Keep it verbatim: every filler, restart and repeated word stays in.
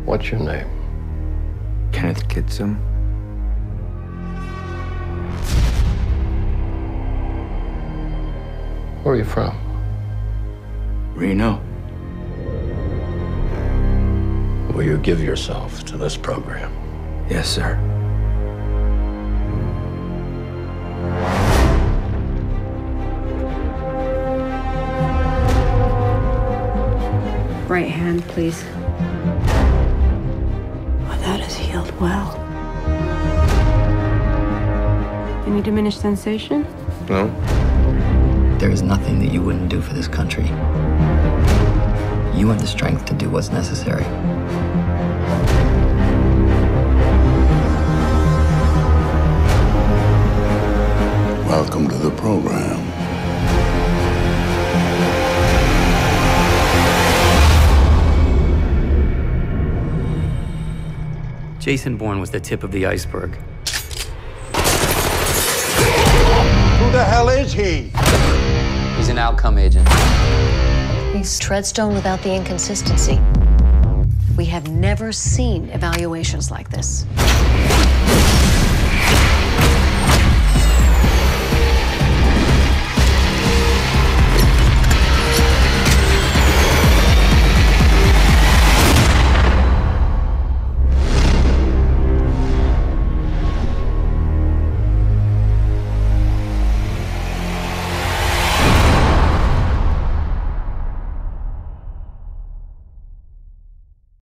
What's your name? Kenneth Kitsom. Where are you from? Reno. Will you give yourself to this program? Yes, sir. Right hand, please. Oh, that is healed well. Any diminished sensation? No. There is nothing that you wouldn't do for this country. You have the strength to do what's necessary. Welcome to the program. Jason Bourne was the tip of the iceberg. Who the hell is he? He's an outcome agent. He's Treadstone without the inconsistency. We have never seen evaluations like this.